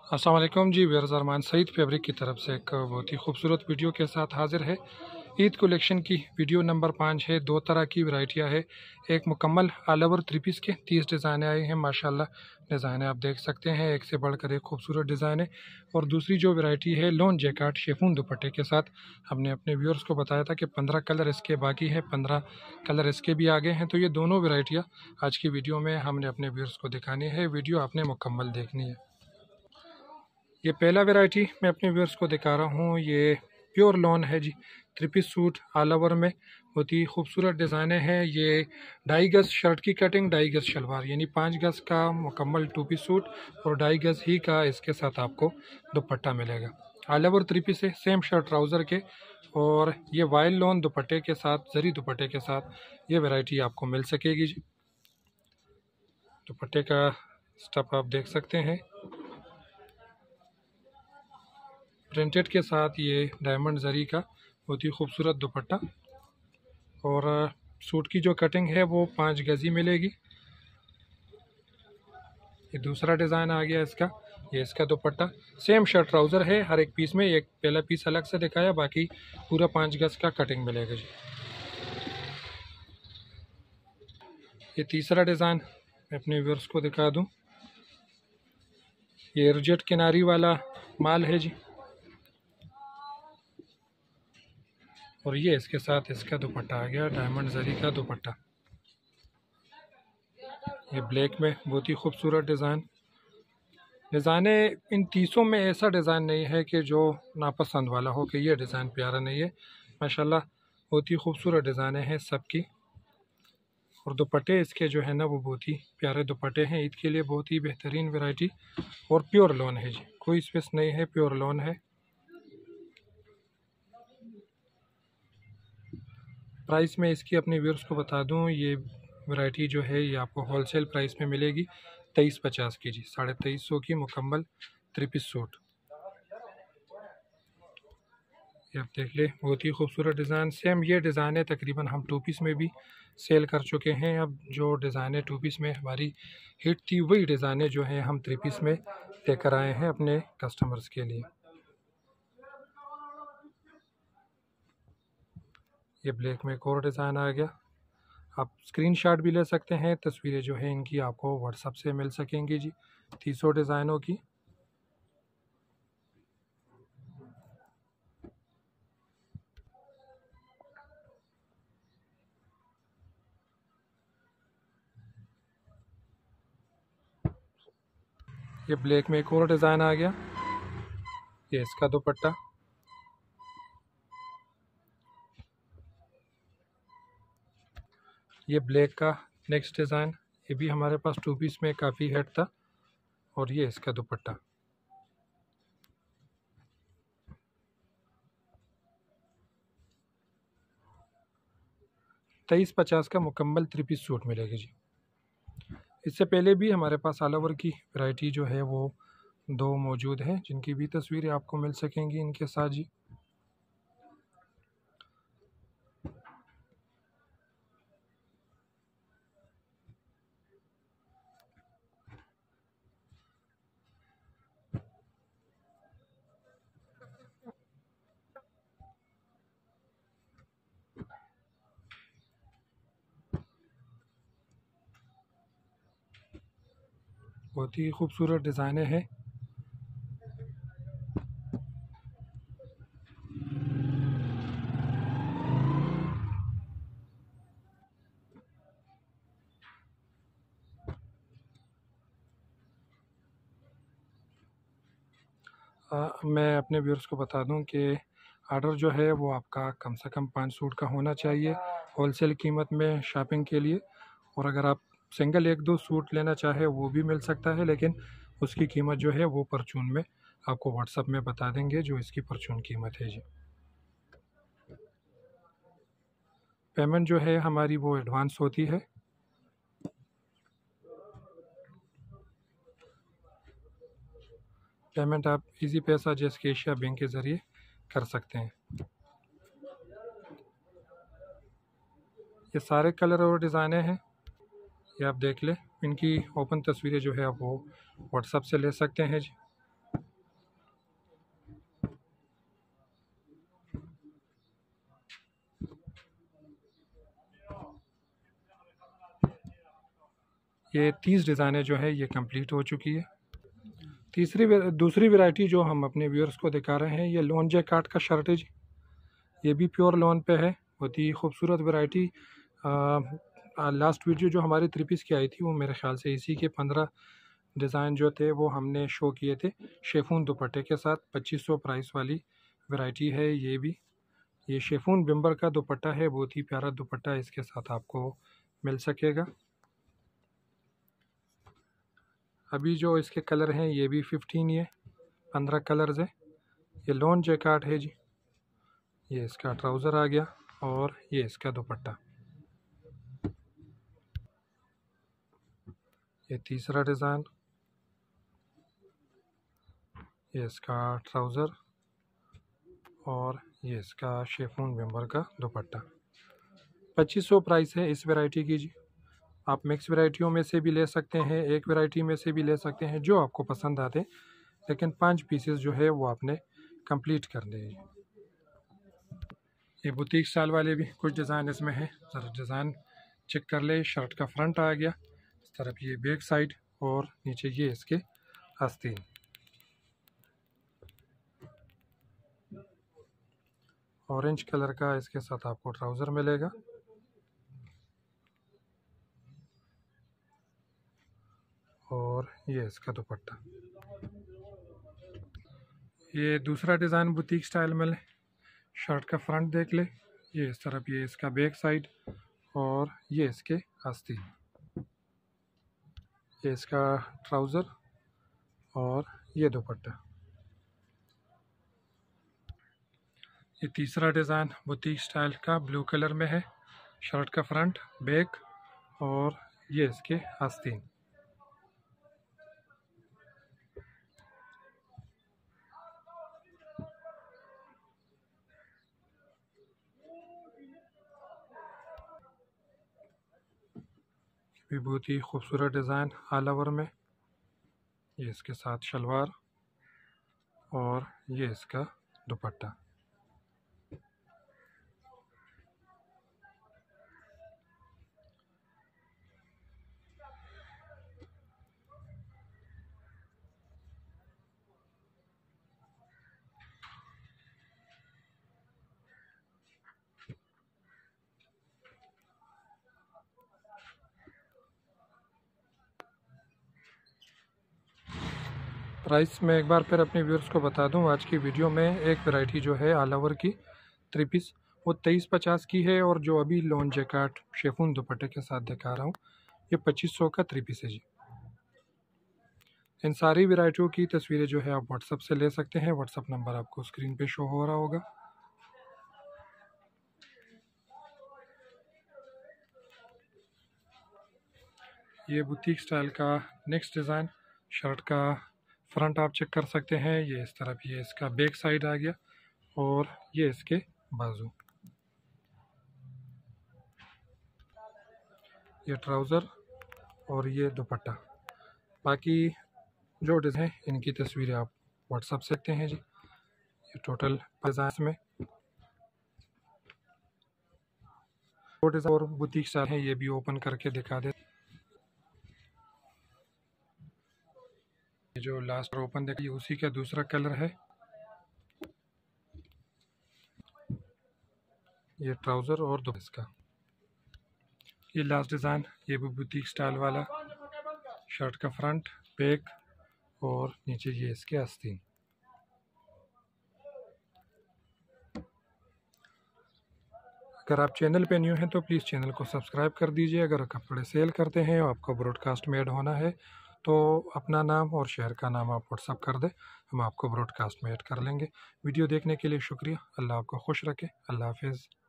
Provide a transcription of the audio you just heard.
अस्सलाम वालेकुम जी। व्यूअर्स, अरमान सईद फैब्रिक की तरफ से एक बहुत ही खूबसूरत वीडियो के साथ हाजिर है। ईद कलेक्शन की वीडियो नंबर 5 है। दो तरह की वैरायटियां है। एक मुकम्मल ऑल ओवर 3 पीस के 30 डिज़ाइन आए हैं। माशाल्लाह डिज़ाइन आप देख सकते हैं, एक से बढ़कर एक खूबसूरत डिज़ाइन है। और दूसरी जो वैरायटी है लॉन जैकार्ड शेफून दुपट्टे के साथ, हमने अपने व्यूअर्स को बताया था कि 15 कलर इसके बाकी है, 15 कलर इसके भी आगे हैं। तो ये दोनों वैरायटियाँ आज की वीडियो में हमने अपने व्यूअर्स को दिखानी है। वीडियो आपने मुकम्मल देखनी है। ये पहला वैरायटी मैं अपने व्यूअर्स को दिखा रहा हूँ। ये प्योर लॉन है जी, 3 पीस सूट ऑल ओवर में, बहुत ही खूबसूरत डिज़ाइने हैं। ये 2.5 गज शर्ट की कटिंग, 2.5 गज शलवार, यानी 5 गज का मुकम्मल 2 पीस सूट और 2.5 गज ही का इसके साथ आपको दुपट्टा मिलेगा। ऑल ओवर 3 पीस है, सेम शर्ट ट्राउज़र के। और ये वाइल लॉन दुपट्टे के साथ, जरी दुपट्टे के साथ ये वैरायटी आपको मिल सकेगी जी। दुपट्टे का स्टफ आप देख सकते हैं, प्रिंटेड के साथ ये डायमंड जरी का बहुत ही खूबसूरत दुपट्टा। और सूट की जो कटिंग है वो 5 गज मिलेगी। ये दूसरा डिज़ाइन आ गया इसका। ये इसका दुपट्टा, सेम शर्ट ट्राउज़र है हर एक पीस में। एक पहला पीस अलग से दिखाया, बाकी पूरा 5 गज का कटिंग मिलेगा जी। ये तीसरा डिज़ाइन मैं अपने व्यूअर्स को दिखा दूं। ये एरजेट किनारी वाला माल है जी। और ये इसके साथ इसका दुपट्टा आ गया, डायमंड जरी का दुपट्टा। ये ब्लैक में बहुत ही खूबसूरत डिज़ाइने। इन 30 में ऐसा डिज़ाइन नहीं है कि जो नापसंद वाला हो कि ये डिज़ाइन प्यारा नहीं है। माशाल्लाह बहुत ही खूबसूरत डिज़ाइने हैं सबकी। और दुपट्टे इसके जो है ना वो बहुत ही प्यारे दुपट्टे हैं। ईद के लिए बहुत ही बेहतरीन वैरायटी। और प्योर लॉन है जी, कोई स्पेस नहीं है, प्योर लॉन है। प्राइस में इसकी अपने व्यूअर्स को बता दूं, ये वैरायटी जो है ये आपको होलसेल प्राइस में मिलेगी 2350 की जी, 2350 की मुकम्मल 3 पीस सूट। ये आप देख ले, बहुत ही खूबसूरत डिज़ाइन। सेम ये डिज़ाइन है तकरीबन हम 2 पीस में भी सेल कर चुके हैं। अब जो डिज़ाइन है 2 पीस में हमारी हिट थी, वही डिज़ाइने जो हैं हम 3 पीस में लेकर आए हैं अपने कस्टमर्स के लिए। ये ब्लैक में एक और डिज़ाइन आ गया। आप स्क्रीनशॉट भी ले सकते हैं, तस्वीरें जो है इनकी आपको व्हाट्सएप से मिल सकेंगी जी, 300 डिज़ाइनों की। ये ब्लैक में एक और डिज़ाइन आ गया। ये इसका दुपट्टा। ये ब्लैक का नेक्स्ट डिज़ाइन, ये भी हमारे पास 2 पीस में काफ़ी हिट था। और ये इसका दुपट्टा। तेईस 50 का मुकम्मल 3 पीस सूट मिलेगी जी। इससे पहले भी हमारे पास ऑल ओवर की वैरायटी जो है वो 2 मौजूद हैं, जिनकी भी तस्वीरें आपको मिल सकेंगी इनके साथ जी। बहुत ही खूबसूरत डिज़ाइने हैं। मैं अपने व्यूअर्स को बता दूं कि ऑर्डर जो है वो आपका कम से कम 5 सूट का होना चाहिए होलसेल कीमत में शॉपिंग के लिए। और अगर आप सिंगल 1-2 सूट लेना चाहे वो भी मिल सकता है, लेकिन उसकी कीमत जो है वो परचून में आपको व्हाट्सएप में बता देंगे जो इसकी परचून कीमत है जी। पेमेंट जो है हमारी वो एडवांस होती है। पेमेंट आप इजी पैसा, जैसे एशिया बैंक के ज़रिए कर सकते हैं। ये सारे कलर और डिज़ाइने हैं, ये आप देख लें। इनकी ओपन तस्वीरें जो है आप वो व्हाट्सएप से ले सकते हैं जी। ये 30 डिज़ाइनें जो है ये कंप्लीट हो चुकी है। दूसरी वैरायटी जो हम अपने व्यूअर्स को दिखा रहे हैं, ये लॉन जैकार्ड का शर्ट है जी। ये भी प्योर लॉन पे है, बहुत ही खूबसूरत वैरायटी। लास्ट वीडियो जो हमारी 3 पीस की आई थी वो मेरे ख्याल से इसी के 15 डिज़ाइन जो थे वो हमने शो किए थे शेफून दुपट्टे के साथ। 2500 प्राइस वाली वैरायटी है ये भी। ये शेफून बिम्बर का दुपट्टा है, बहुत ही प्यारा दुपट्टा इसके साथ आपको मिल सकेगा। अभी जो इसके कलर हैं ये भी 15 कलर्स है। ये लॉन जैकार्ड है जी। ये इसका ट्राउज़र आ गया और ये इसका दुपट्टा। ये तीसरा डिज़ाइन, ये इसका ट्राउज़र और ये इसका शेफून बिम्बर का दुपट्टा। 2500 प्राइस है इस वैरायटी की जी। आप मिक्स वैरायटियों में से भी ले सकते हैं, एक वैरायटी में से भी ले सकते हैं, जो आपको पसंद आते, लेकिन 5 पीसेस जो है वो आपने कंप्लीट करने हैं। ये बुटीक स्टाइल वाले भी कुछ डिज़ाइन इसमें है, ज़रा डिज़ाइन चेक कर ले। शर्ट का फ्रंट आ गया, इस तरफ ये बैक साइड और नीचे ये इसके आस्तीन। ऑरेंज कलर का इसके साथ आपको ट्राउज़र मिलेगा और ये इसका दुपट्टा। ये दूसरा डिज़ाइन बुटीक स्टाइल में ले। शर्ट का फ्रंट देख ले, ये इस तरफ ये इसका बैक साइड और ये इसके आस्तीन। ये इसका ट्राउज़र और ये दुपट्टा। ये तीसरा डिज़ाइन बुटीक स्टाइल का ब्लू कलर में है। शर्ट का फ्रंट, बैक और ये इसके आस्तीन। भी बहुत ही खूबसूरत डिज़ाइन ऑल ओवर में। ये इसके साथ शलवार और ये इसका दुपट्टा। प्राइस मैं एक बार फिर अपने व्यूअर्स को बता दूं, आज की वीडियो में एक वैरायटी जो है ऑल ओवर की 3 पीस वो 2350 की है, और जो अभी लॉन जैकार्ड शेफून दुपट्टे के साथ दिखा रहा हूँ ये 2500 का 3 पीस है जी। इन सारी वैरायटियों की तस्वीरें जो है आप व्हाट्सअप से ले सकते हैं। व्हाट्सअप नंबर आपको स्क्रीन पे शो हो रहा होगा। ये बुटीक स्टाइल का नेक्स्ट डिज़ाइन। शर्ट का फ्रंट आप चेक कर सकते हैं, ये इस तरफ ये इसका बैक साइड आ गया और ये इसके बाजू। ये ट्राउज़र और ये दुपट्टा। बाकी जो डिज़ाइन है इनकी तस्वीरें आप व्हाट्सअप से सकते हैं जी। ये टोटल डिज़ाइन में और बुटीक स्टाइल है, ये भी ओपन करके दिखा दे। जो लास्ट ओपन देखिए उसी का दूसरा कलर है। ये ट्राउज़र और दुपट्टा इसका। ये लास्ट डिज़ाइन, ये भी बुटीक स्टाइल वाला। शर्ट का फ्रंट, बैक और नीचे ये इसके आस्तीन। अगर आप चैनल पे न्यू हैं तो प्लीज़ चैनल को सब्सक्राइब कर दीजिए। अगर कपड़े सेल करते हैं और आपको ब्रॉडकास्ट में ऐड होना है तो अपना नाम और शहर का नाम आप व्हाट्सअप कर दें, हम आपको ब्रॉडकास्ट में ऐड कर लेंगे। वीडियो देखने के लिए शुक्रिया। अल्लाह आपको खुश रखे। अल्लाह हाफिज़।